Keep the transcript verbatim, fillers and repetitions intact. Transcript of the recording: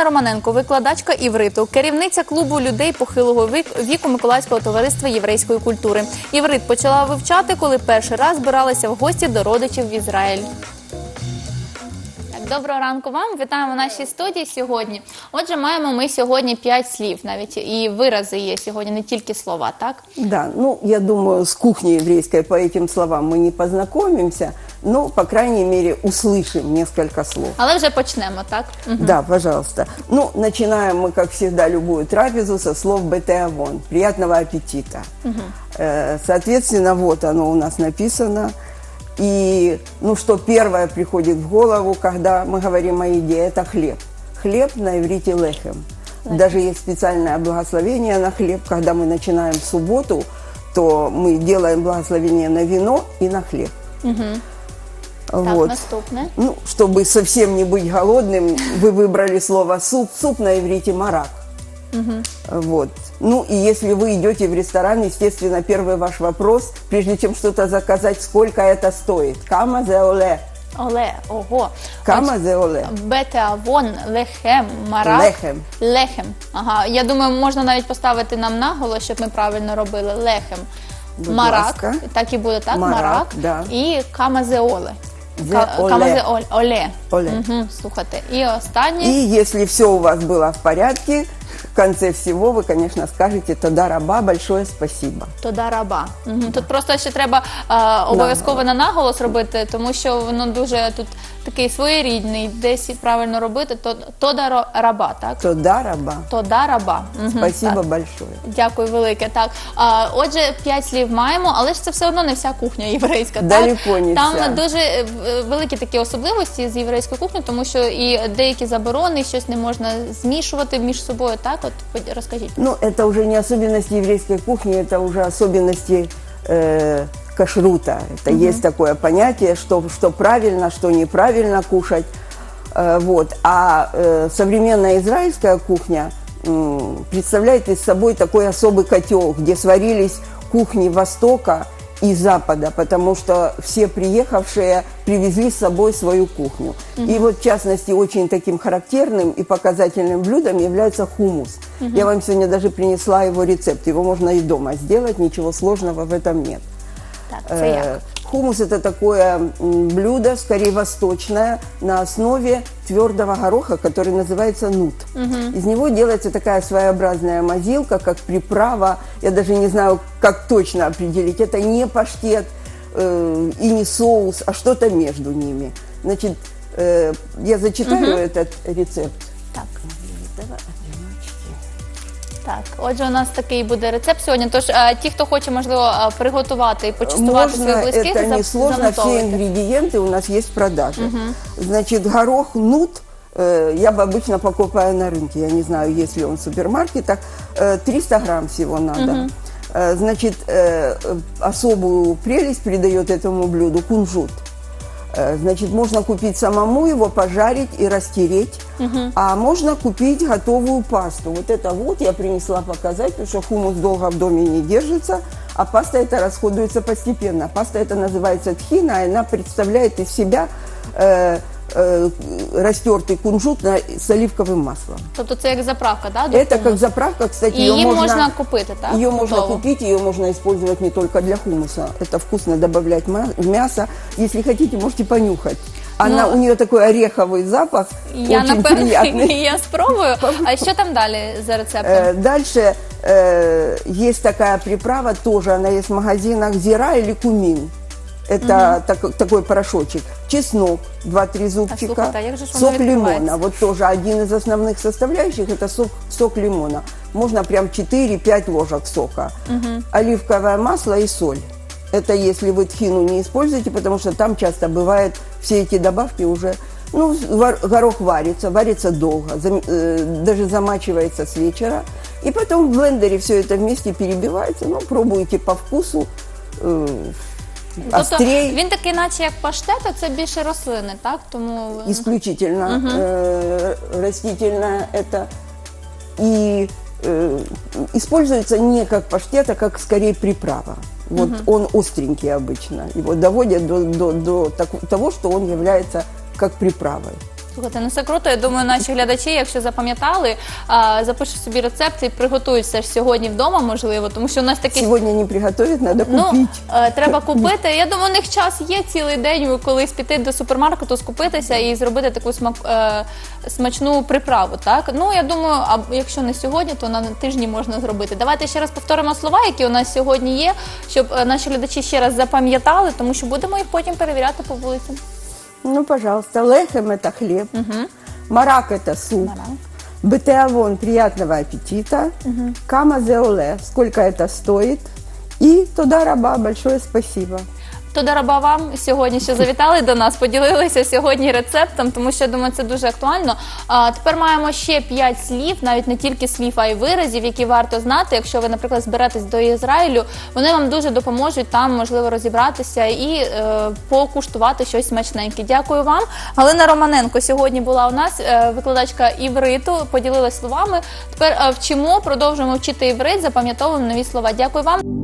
Олена Романенко, викладачка івриту, керівниця клубу людей похилого віку Миколаївського товариства єврейської культури. Іврит почала вивчати, коли перший раз збиралася в гості до родичів в Ізраїль. Доброго ранку вам, вітаємо в нашій студії сьогодні. Отже, маємо ми сьогодні п'ять слів, навіть і вирази є сьогодні, не тільки слова, так? Да, ну, я думаю, с кухней еврейской по этим словам мы не познакомимся, но, по крайней мере, услышим несколько слов. Але вже почнемо, так? Угу. Да, пожалуйста. Ну, начинаем мы, как всегда, любую трапезу со слов «бетеавон» – «приятного аппетита». Угу. Э, соответственно, вот оно у нас написано. И, ну, что первое приходит в голову, когда мы говорим о еде, это хлеб. Хлеб на иврите лехем. Лехем. Даже есть специальное благословение на хлеб. Когда мы начинаем субботу, то мы делаем благословение на вино и на хлеб. Угу. Вот. Так, наступное. Ну, чтобы совсем не быть голодным, вы выбрали слово суп. Суп на иврите марак. Угу. Вот. Ну, и если вы идете в ресторан, естественно, первый ваш вопрос, прежде чем что-то заказать, сколько это стоит? Кама зе оле. Оле, ого. Кама зе оле. Бетеавон, лехем, марак. Лехем. Лехем. Ага, я думаю, можна навіть поставити нам наголос, щоб ми правильно робили. Лехем. Будь марак, ласка. Так і буде, так? Марак, марак. да. І кама зе оле. Зе оле. Кама зе оле. Оле. Оле. Угу, слухайте. І останнє. И если все у вас было в порядке, в конце всего вы, конечно, скажете «Тода раба, большое спасибо». Тода раба. Угу. Тут просто ще треба е, обов'язково на наголос робити, тому що воно дуже тут такий своєрідний, десь правильно робити. То, тода раба, так? «Тода раба». Тода раба. Угу, Спасибо так. большое. Дякую велике. Так. А, отже, п'ять слів маємо, але ж це все одно не вся кухня єврейська. Далеко не Там вся. дуже великі такі особливості з єврейської кухні, тому що і деякі заборони, щось не можна змішувати між собою. Так, от розкажіть. Ну, это уже не особенности еврейской кухни, это уже особенности э, кашрута. Это угу. есть такое понятие, что, что правильно, что неправильно кушать. Э, вот. А э, современная израильская кухня э, представляет из собой такой особый котел, где сварились кухни Востока и Запада, потому что все приехавшие привезли с собой свою кухню. Mm-hmm. И вот, в частности, очень таким характерным и показательным блюдом является хумус. Mm-hmm. Я вам сегодня даже принесла его рецепт. Его можно и дома сделать, ничего сложного в этом нет. Так, це як? Хумус – это такое блюдо, скорее восточное, на основе твердого гороха, который называется нут. Угу. Из него делается такая своеобразная мазилка, как приправа. Я даже не знаю, как точно определить. Это не паштет э, и не соус, а что-то между ними. Значит, э, я зачитаю угу. этот рецепт. Так. Так, отже, у нас такий буде рецепт сьогодні. Тож, а, ті, хто хоче, можливо, приготувати і почастувати своїх близьких, это несложно, все ингредиенты у нас есть в продаже. Угу. Значит, горох нут э, я бы обычно покупаю на рынке, я не знаю, есть ли он в супермаркетах, э, триста грамм всего надо. Угу. Э, значит, э, особую прелесть придает этому блюду кунжут. Значит, можно купить самому его, пожарить и растереть, угу. а можно купить готовую пасту. Вот это вот я принесла показать, потому что хумус долго в доме не держится, а паста это расходуется постепенно. Паста это называется тхина, и она представляет из себя э, э, растертый кунжут на, с оливковым маслом. Тобто це як заправка, да? До это хумусу? Как заправка, кстати, и ее можно, можно купить, так? Ее можно купить, ее можно использовать не только для хумуса. Это вкусно добавлять в мясо. Если хотите, можете понюхать. Она, ну, у нее такой ореховый запах, я, очень напевне, приятный. Я спробую. А что там далее за рецептом? Дальше э, есть такая приправа, тоже она есть в магазинах, зира или кумин. Это угу. так, такой порошочек. Чеснок, два-три зубчика, а слухайте, а сок лимона. Вот тоже один из основных составляющих – это сок, сок лимона. Можно прям четыре-пять ложек сока. Угу. Оливковое масло и соль. Это если вы тхину не используете, потому что там часто бывает все эти добавки уже… Ну, горох варится, варится долго, зам, э, даже замачивается с вечера. И потом в блендере все это вместе перебивается. Ну, пробуйте по вкусу. Э, Тобто він такий, наче як паштет, а це більше рослини, так? Тому... Исключительно угу. э, растительное это. И э, используется не как паштет, а как скорее приправа. Вот угу. он остренький обычно. Его доводят до, до, до так, того, что он является как приправой. Слухайте, ну це круто. Я думаю, наші глядачі, якщо запам'ятали, а, запишуть собі рецепт і приготують це ж сьогодні вдома, можливо, тому що у нас такий... Сегодня не приготовить, надо Ну, купить. е, треба купити. Я думаю, у них час є цілий день, колись піти до супермаркету, скупитися і зробити таку смак, е, смачну приправу. Так? Ну, я думаю, а якщо не сьогодні, то на тижні можна зробити. Давайте ще раз повторимо слова, які у нас сьогодні є, щоб е, наші глядачі ще раз запам'ятали, тому що будемо їх потім перевіряти по вулицям. Ну, пожалуйста, лехем это хлеб, марак это суп, Марак. бетеавон приятного аппетита, кама зеоле, сколько это стоит, и туда раба, большое спасибо. Тодараба вам сьогодні, що завітали до нас, поділилися сьогодні рецептом, тому що, я думаю, це дуже актуально. А тепер маємо ще п'ять слів, навіть не тільки слів, а й виразів, які варто знати. Якщо ви, наприклад, зберетесь до Ізраїлю, вони вам дуже допоможуть там, можливо, розібратися і е, покуштувати щось смачненьке. Дякую вам. Галина Романенко сьогодні була у нас, е, викладачка івриту, поділилась словами. Тепер е, вчимо, продовжуємо вчити іврит, запам'ятовуємо нові слова. Дякую вам.